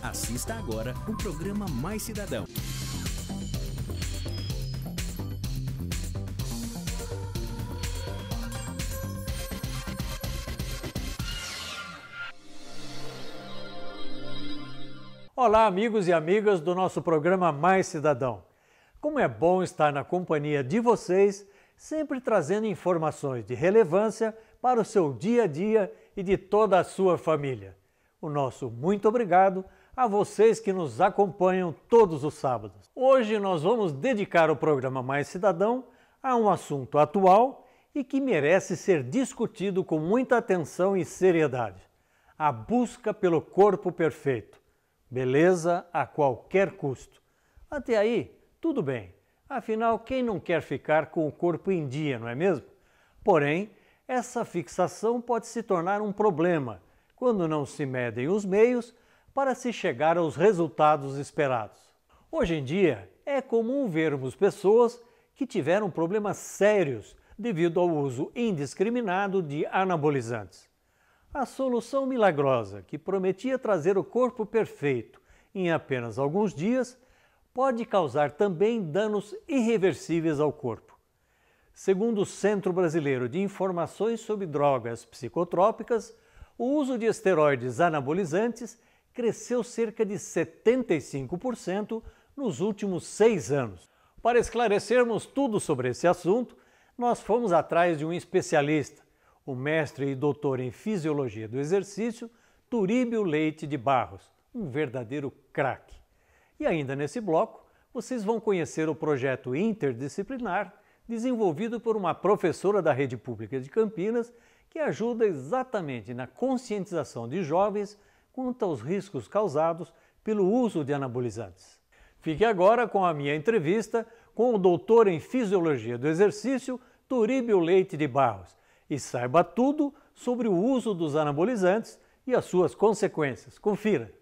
Assista agora o programa Mais Cidadão. Olá, amigos e amigas do nosso programa Mais Cidadão. Como é bom estar na companhia de vocês, sempre trazendo informações de relevância para o seu dia a dia e de toda a sua família. O nosso muito obrigado a vocês que nos acompanham todos os sábados. Hoje nós vamos dedicar o programa Mais Cidadão a um assunto atual e que merece ser discutido com muita atenção e seriedade: a busca pelo corpo perfeito. Beleza a qualquer custo. Até aí, tudo bem. Afinal, quem não quer ficar com o corpo em dia, não é mesmo? Porém, essa fixação pode se tornar um problema quando não se medem os meios para se chegar aos resultados esperados. Hoje em dia, é comum vermos pessoas que tiveram problemas sérios devido ao uso indiscriminado de anabolizantes. A solução milagrosa, que prometia trazer o corpo perfeito em apenas alguns dias, pode causar também danos irreversíveis ao corpo. Segundo o Centro Brasileiro de Informações sobre Drogas Psicotrópicas, o uso de esteroides anabolizantes cresceu cerca de 75% nos últimos 6 anos. Para esclarecermos tudo sobre esse assunto, nós fomos atrás de um especialista, o mestre e doutor em Fisiologia do Exercício, Turíbio Leite de Barros, um verdadeiro craque. E ainda nesse bloco, vocês vão conhecer o projeto interdisciplinar desenvolvido por uma professora da Rede Pública de Campinas que ajuda exatamente na conscientização de jovens quanto aos riscos causados pelo uso de anabolizantes. Fique agora com a minha entrevista com o doutor em Fisiologia do Exercício, Turíbio Leite de Barros, e saiba tudo sobre o uso dos anabolizantes e as suas consequências. Confira!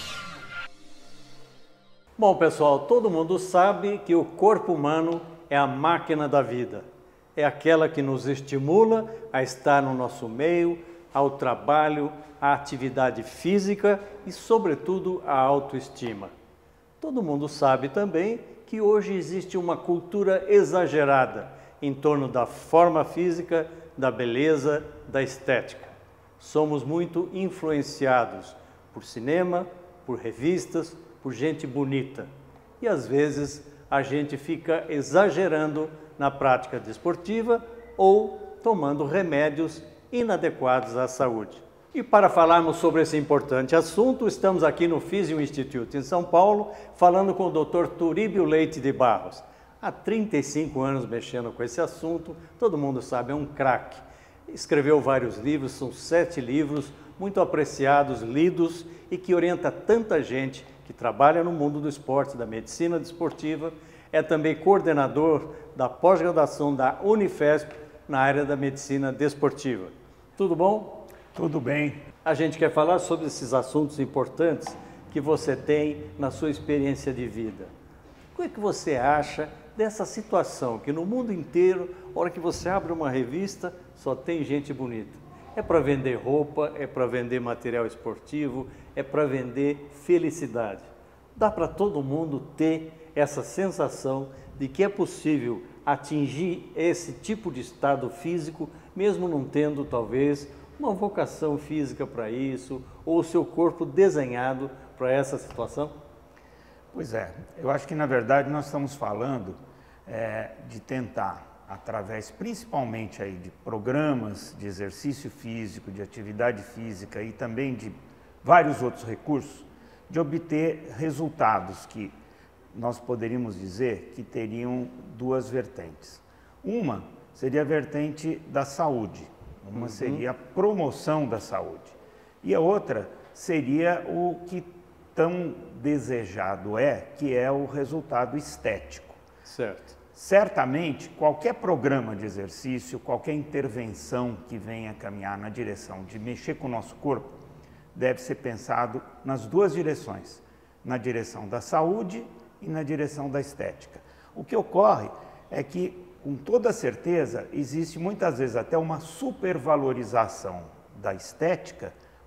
Bom, pessoal, todo mundo sabe que o corpo humano é a máquina da vida. É aquela que nos estimula a estar no nosso meio, ao trabalho, à atividade física e, sobretudo, à autoestima. Todo mundo sabe também que hoje existe uma cultura exagerada em torno da forma física, da beleza, da estética. Somos muito influenciados por cinema, por revistas, por gente bonita. E às vezes a gente fica exagerando na prática desportiva ou tomando remédios inadequados à saúde. E para falarmos sobre esse importante assunto, estamos aqui no Physio Institute em São Paulo, falando com o Dr. Turíbio Leite de Barros. Há 35 anos mexendo com esse assunto, todo mundo sabe, é um craque. Escreveu vários livros, são 7 livros, muito apreciados, lidos e que orienta tanta gente que trabalha no mundo do esporte, da medicina desportiva. É também coordenador da pós-graduação da Unifesp na área da medicina desportiva. Tudo bom? Tudo bem. A gente quer falar sobre esses assuntos importantes que você tem na sua experiência de vida. O que você acha dessa situação que no mundo inteiro, a hora que você abre uma revista, só tem gente bonita? É para vender roupa, é para vender material esportivo, é para vender felicidade. Dá para todo mundo ter essa sensação de que é possível atingir esse tipo de estado físico, mesmo não tendo talvez uma vocação física para isso, ou o seu corpo desenhado para essa situação? Pois é, eu acho que na verdade nós estamos falando de tentar, através principalmente aí de programas de exercício físico, de atividade física e também de vários outros recursos, de obter resultados que nós poderíamos dizer que teriam duas vertentes. Uma seria a vertente da saúde, uma seria a promoção da saúde e a outra seria o que tão desejado que é o resultado estético. Certo. Certamente, qualquer programa de exercício, qualquer intervenção que venha caminhar na direção de mexer com o nosso corpo, deve ser pensado nas duas direções, na direção da saúde e na direção da estética. O que ocorre é que, com toda certeza, existe muitas vezes até uma supervalorização da estética,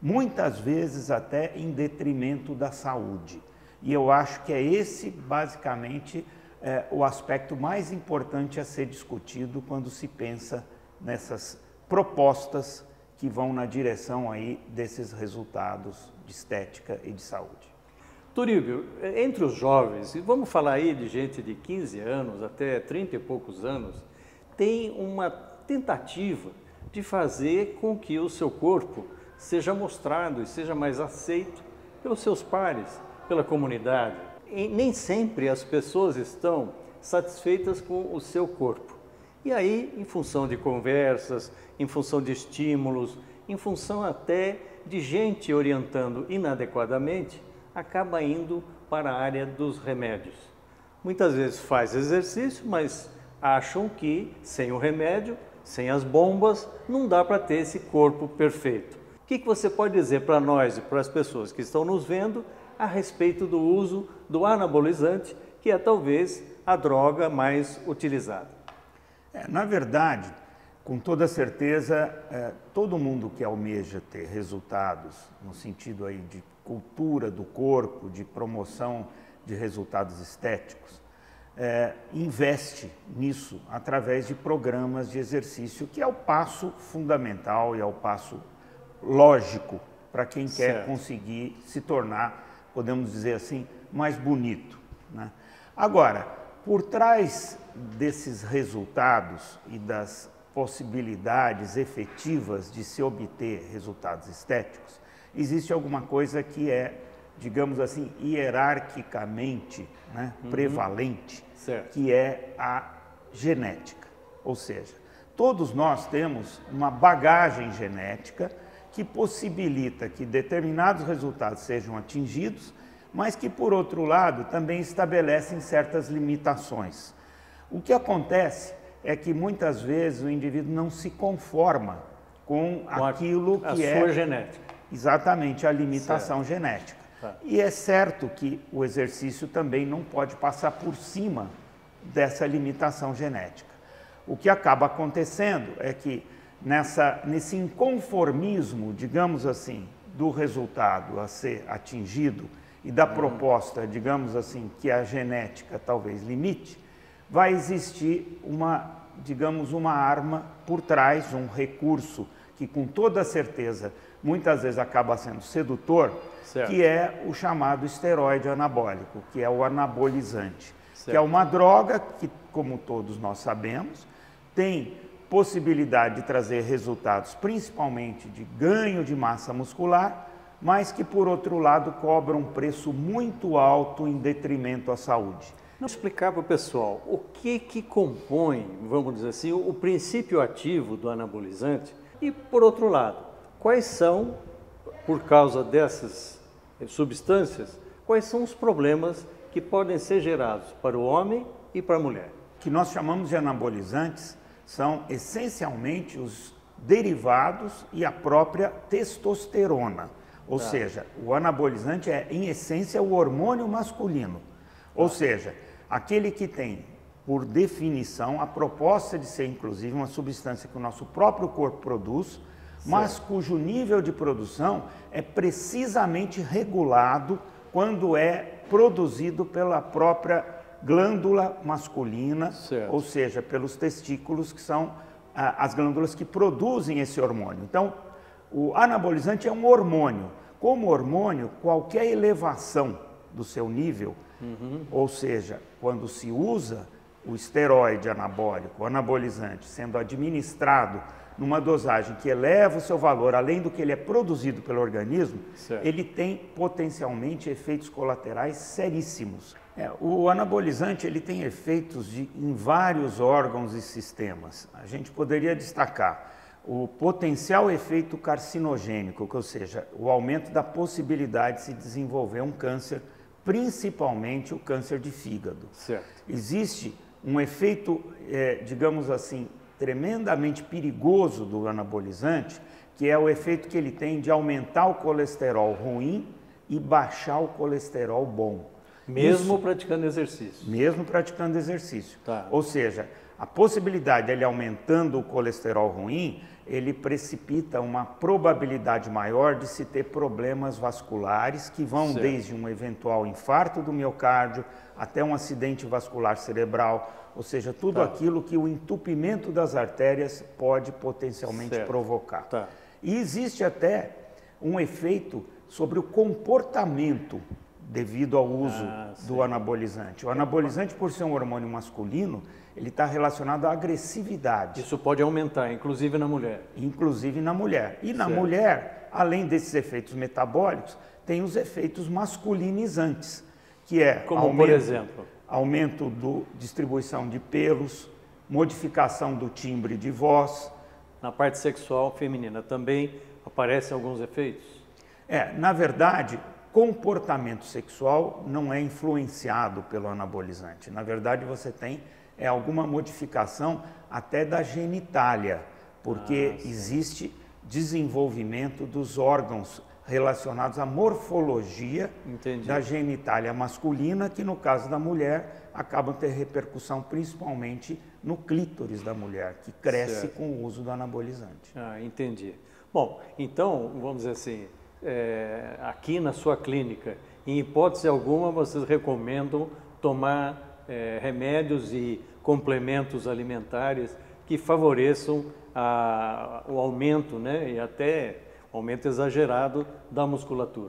muitas vezes até em detrimento da saúde. E eu acho que é esse, basicamente, o aspecto mais importante a ser discutido quando se pensa nessas propostas que vão na direção aí desses resultados de estética e de saúde. Turíbio, entre os jovens, e vamos falar aí de gente de 15 anos até 30 e poucos anos, tem uma tentativa de fazer com que o seu corpo seja mostrado e seja mais aceito pelos seus pares, pela comunidade. E nem sempre as pessoas estão satisfeitas com o seu corpo. E aí, em função de conversas, em função de estímulos, em função até de gente orientando inadequadamente, acaba indo para a área dos remédios. Muitas vezes faz exercício, mas acham que sem o remédio, sem as bombas, não dá para ter esse corpo perfeito. O que você pode dizer para nós e para as pessoas que estão nos vendo a respeito do uso do anabolizante, que é talvez a droga mais utilizada? Na verdade, com toda certeza, todo mundo que almeja ter resultados no sentido aí de cultura do corpo, de promoção de resultados estéticos, investe nisso através de programas de exercício, que é o passo fundamental e é o passo lógico para quem quer conseguir se tornar, podemos dizer assim, mais bonito, né? Agora, por trás desses resultados e das possibilidades efetivas de se obter resultados estéticos, existe alguma coisa que é, digamos assim, hierarquicamente, né, prevalente, que é a genética. Ou seja, todos nós temos uma bagagem genética que possibilita que determinados resultados sejam atingidos, mas que, por outro lado, também estabelecem certas limitações. O que acontece é que muitas vezes o indivíduo não se conforma com aquilo que é a sua genética. Exatamente, a limitação genética. E é certo que o exercício também não pode passar por cima dessa limitação genética. O que acaba acontecendo é que nesse inconformismo, digamos assim, do resultado a ser atingido e da proposta, digamos assim, que a genética talvez limite, vai existir digamos, uma arma por trás, um recurso que com toda certeza muitas vezes acaba sendo sedutor, que é o chamado esteroide anabólico, que é o anabolizante, que é uma droga que, como todos nós sabemos, tem possibilidade de trazer resultados principalmente de ganho de massa muscular, mas que, por outro lado, cobra um preço muito alto em detrimento à saúde. Vamos explicar para o pessoal o que compõe, vamos dizer assim, o princípio ativo do anabolizante e, por outro lado, quais são, por causa dessas substâncias, quais são os problemas que podem ser gerados para o homem e para a mulher. O que nós chamamos de anabolizantes são essencialmente os derivados e a própria testosterona. Ou seja, o anabolizante é, em essência, o hormônio masculino. Ou seja, aquele que tem, por definição, a proposta de ser, inclusive, uma substância que o nosso próprio corpo produz, mas cujo nível de produção é precisamente regulado quando é produzido pela própria glândula masculina, ou seja, pelos testículos, que são as glândulas que produzem esse hormônio. Então, o anabolizante é um hormônio. Como hormônio, qualquer elevação do seu nível, ou seja, quando se usa o esteroide anabólico, o anabolizante, sendo administrado numa dosagem que eleva o seu valor, além do que ele é produzido pelo organismo, ele tem potencialmente efeitos colaterais seríssimos. O anabolizante ele tem efeitos em vários órgãos e sistemas. A gente poderia destacar o potencial efeito carcinogênico, ou seja, o aumento da possibilidade de se desenvolver um câncer, principalmente o câncer de fígado. Existe um efeito, digamos assim, tremendamente perigoso do anabolizante, que é o efeito que ele tem de aumentar o colesterol ruim e baixar o colesterol bom. Mesmo praticando exercício? Mesmo praticando exercício. Tá. Ou seja, a possibilidade dele aumentando o colesterol ruim, ele precipita uma probabilidade maior de se ter problemas vasculares que vão desde um eventual infarto do miocárdio até um acidente vascular cerebral, ou seja, tudo aquilo que o entupimento das artérias pode potencialmente provocar. E existe até um efeito sobre o comportamento devido ao uso do anabolizante. O anabolizante, por ser um hormônio masculino, ele está relacionado à agressividade. Isso pode aumentar, inclusive na mulher. Inclusive na mulher. E na mulher, além desses efeitos metabólicos, tem os efeitos masculinizantes, que é como por exemplo? Aumento da distribuição de pelos, modificação do timbre de voz. Na parte sexual feminina também aparecem alguns efeitos? Na verdade, comportamento sexual não é influenciado pelo anabolizante. Na verdade, você tem alguma modificação até da genitália, porque existe desenvolvimento dos órgãos relacionados à morfologia da genitália masculina, que no caso da mulher acabam ter repercussão principalmente no clítoris da mulher, que cresce com o uso do anabolizante. Entendi. Bom, então, vamos dizer assim, aqui na sua clínica, em hipótese alguma, vocês recomendam tomar remédios e complementos alimentares que favoreçam o aumento, né, e até o aumento exagerado da musculatura.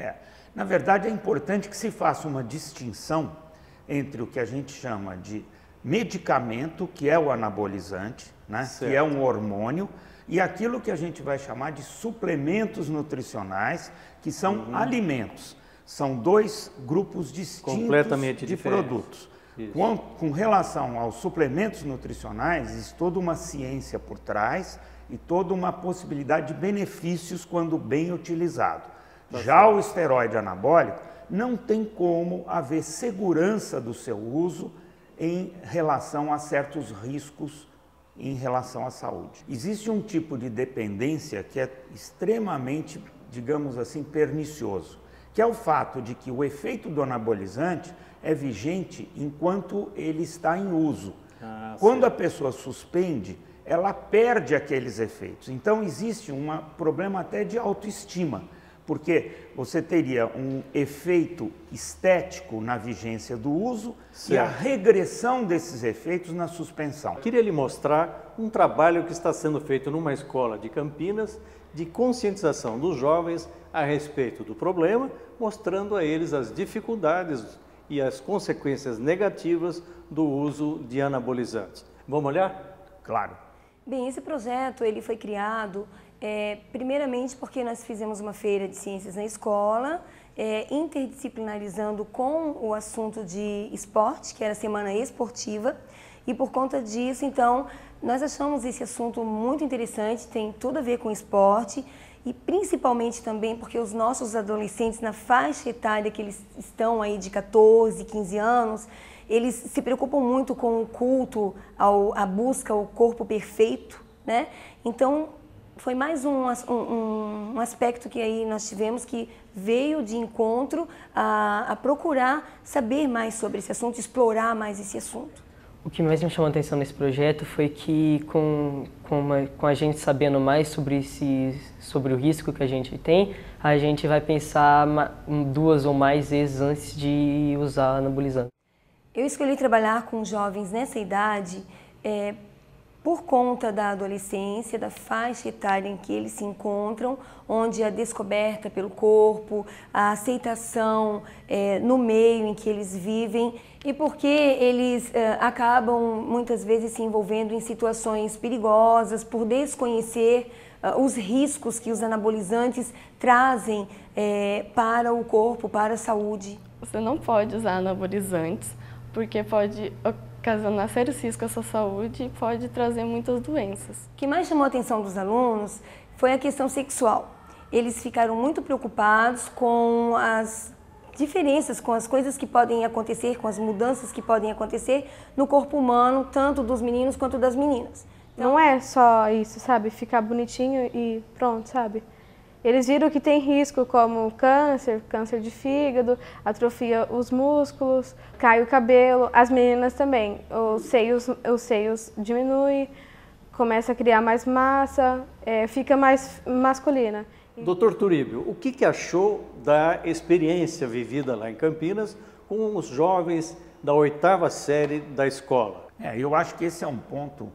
Na verdade, é importante que se faça uma distinção entre o que a gente chama de medicamento, que é o anabolizante, né, que é um hormônio, e aquilo que a gente vai chamar de suplementos nutricionais, que são alimentos. São dois grupos distintos de produtos. Com relação aos suplementos nutricionais, existe toda uma ciência por trás e toda uma possibilidade de benefícios quando bem utilizado. Já o esteroide anabólico, não tem como haver segurança do seu uso em relação a certos riscos em relação à saúde. Existe um tipo de dependência que é extremamente, digamos assim, pernicioso, que é o fato de que o efeito do anabolizante é vigente enquanto ele está em uso. Quando a pessoa suspende, ela perde aqueles efeitos. Então existe um problema até de autoestima, porque você teria um efeito estético na vigência do uso e a regressão desses efeitos na suspensão. Queria lhe mostrar um trabalho que está sendo feito numa escola de Campinas de conscientização dos jovens a respeito do problema, mostrando a eles as dificuldades e as consequências negativas do uso de anabolizantes. Vamos olhar? Claro. Bem, esse projeto ele foi criado primeiramente porque nós fizemos uma feira de ciências na escola, interdisciplinarizando com o assunto de esporte, que era a Semana Esportiva, e por conta disso, então, nós achamos esse assunto muito interessante, tem tudo a ver com esporte, e principalmente também porque os nossos adolescentes, na faixa etária que eles estão aí de 14, 15 anos, eles se preocupam muito com o culto, à busca ao corpo perfeito, né? Então, foi mais um aspecto que aí nós tivemos que veio de encontro a procurar saber mais sobre esse assunto, explorar mais esse assunto. O que mais me chamou a atenção nesse projeto foi que com a gente sabendo mais sobre o risco que a gente tem, a gente vai pensar 2 ou mais vezes antes de usar anabolizante. Eu escolhi trabalhar com jovens nessa idade por conta da adolescência, da faixa etária em que eles se encontram, onde a descoberta pelo corpo, a aceitação no meio em que eles vivem e porque eles acabam muitas vezes se envolvendo em situações perigosas por desconhecer os riscos que os anabolizantes trazem para o corpo, para a saúde. Você não pode usar anabolizantes porque pode ocasionar sérios riscos à sua saúde e pode trazer muitas doenças. O que mais chamou a atenção dos alunos foi a questão sexual. Eles ficaram muito preocupados com as diferenças, com as coisas que podem acontecer, com as mudanças que podem acontecer no corpo humano, tanto dos meninos quanto das meninas. Então, não é só isso, sabe? Ficar bonitinho e pronto, sabe? Eles viram que tem risco como câncer de fígado, atrofia os músculos, cai o cabelo, as meninas também, os seios diminuem, começa a criar mais massa, fica mais masculina. Doutor Turíbio, o que achou da experiência vivida lá em Campinas com os jovens da 8ª série da escola? Eu acho que esse é um ponto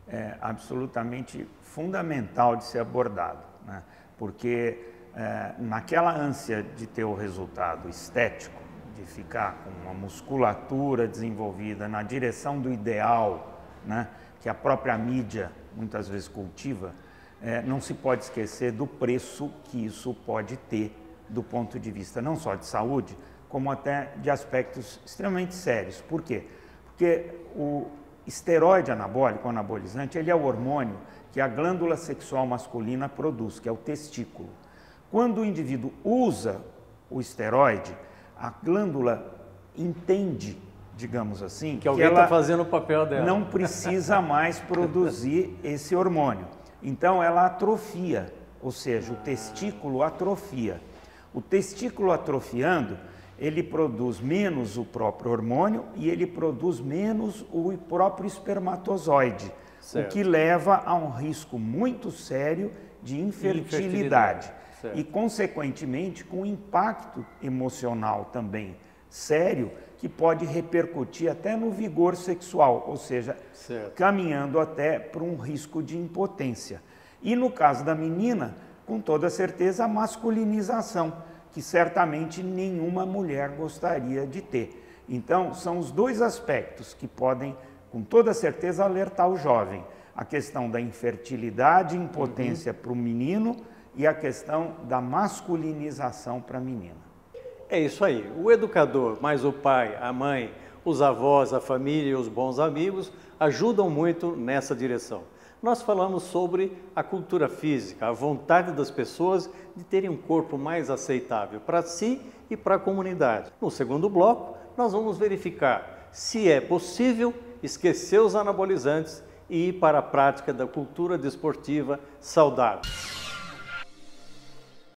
absolutamente fundamental de ser abordado, né? Porque naquela ânsia de ter o resultado estético, de ficar com uma musculatura desenvolvida na direção do ideal, né, que a própria mídia muitas vezes cultiva, não se pode esquecer do preço que isso pode ter do ponto de vista não só de saúde, como até de aspectos extremamente sérios. Por quê? Porque o esteroide anabólico, o anabolizante, ele é o hormônio que a glândula sexual masculina produz, que é o testículo. Quando o indivíduo usa o esteroide, a glândula entende, digamos assim, que alguém está fazendo o papel dela. Não precisa mais produzir esse hormônio. Então ela atrofia, ou seja, o testículo atrofia. O testículo atrofiando, ele produz menos o próprio hormônio e ele produz menos o próprio espermatozoide, certo, o que leva a um risco muito sério de infertilidade. E, consequentemente, com impacto emocional também sério, que pode repercutir até no vigor sexual, ou seja, certo, caminhando até para um risco de impotência. E no caso da menina, com toda certeza, a masculinização, que certamente nenhuma mulher gostaria de ter. Então, são os dois aspectos que podem, com toda certeza, alertar o jovem. A questão da infertilidade e impotência para o menino e a questão da masculinização para a menina. É isso aí. O educador, mais o pai, a mãe, os avós, a família e os bons amigos ajudam muito nessa direção. Nós falamos sobre a cultura física, a vontade das pessoas de terem um corpo mais aceitável para si e para a comunidade. No segundo bloco, nós vamos verificar se é possível esquecer os anabolizantes e ir para a prática da cultura desportiva saudável.